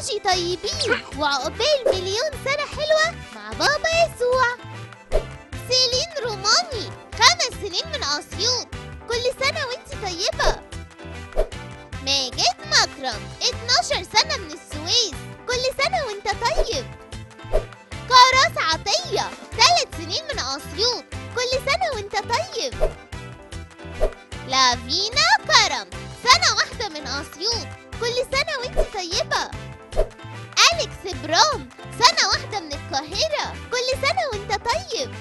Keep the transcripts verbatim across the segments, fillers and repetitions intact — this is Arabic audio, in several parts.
كوجي طيبين وعقبال مليون سنة حلوة مع بابا يسوع. سيلين روماني خمس سنين من أسيوط، كل سنة وانتي طيبة. ماجد مكرم اتناشر سنة من السويس، كل سنة وانت طيب. كراس عطية ثلاث سنين من أسيوط، كل سنة وانت طيب. لافينا كرم سنة واحدة من أسيوط، كل سنة وانت طيبة. أليكس برام سنة واحدة من القاهرة، كل سنة وانت طيب.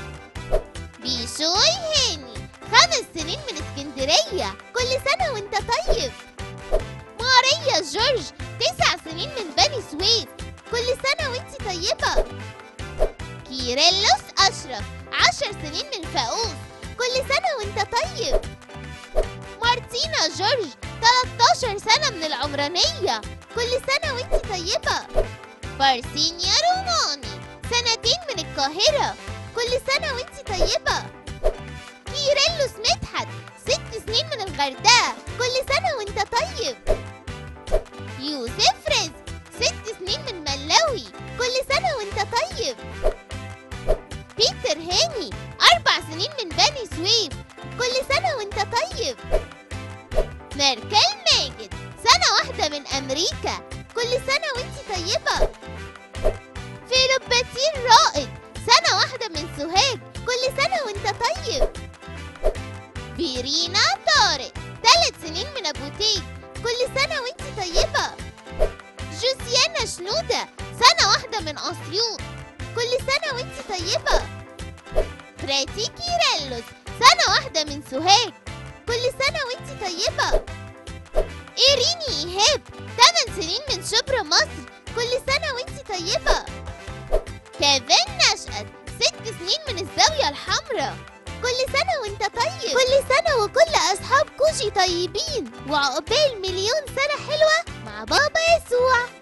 بيشوي هاني خمس سنين من اسكندرية، كل سنة وانت طيب. ماريا جورج تسع سنين من بني سويف، كل سنة وانت طيبة. كيرلس أشرف عشر سنين من فاقوس، كل سنة وانت طيب. مارتينا جورج تلتاشر سنة من العمرانية، كل سنة وانت طيبة. بارسينيا روماني سنتين من القاهرة، كل سنة وانت طيبة. كيرلس مدحت ست سنين من الغردقة، كل سنة وانت طيب. يوسف رزق ست سنين من ملاوي، كل سنة وانت طيب. بيتر هاني أربع سنين من بني سويف، كل سنة وانت طيب. ميركل ماجد سنة واحدة من أمريكا، كل سنة وانت طيبة. فيلوباتير رائد سنة واحدة من سوهاج، كل سنة وانت طيب. فيرينا طارق ثلاث سنين من أبو تيج، كل سنة وانت طيبة. جوسيانا شنودة سنة واحدة من أسيوط، كل سنة وانت طيبة. براتي كيرلس سنة واحدة من سوهاج، كل سنة وانت طيبة. إيريني إيهاب ثمان سنين من شبرا مصر، كل سنة وانت طيبة. كيفن نشأت ست سنين من الزاوية الحمراء، كل سنة وانت طيب. كل سنة وكل أصحاب كوجي طيبين وعقبال مليون سنة حلوة مع بابا يسوع.